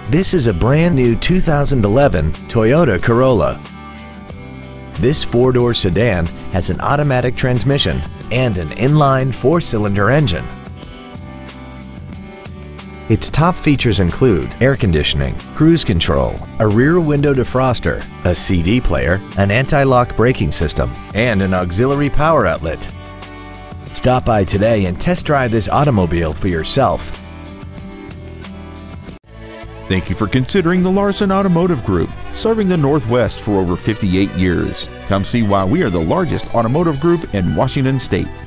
This is a brand new 2011 Toyota Corolla. This four-door sedan has an automatic transmission and an inline four-cylinder engine. Its top features include air conditioning, cruise control, a rear window defroster, a CD player, an anti-lock braking system, and an auxiliary power outlet. Stop by today and test drive this automobile for yourself. Thank you for considering the Larson Automotive Group, serving the Northwest for over 58 years. Come see why we are the largest automotive group in Washington State.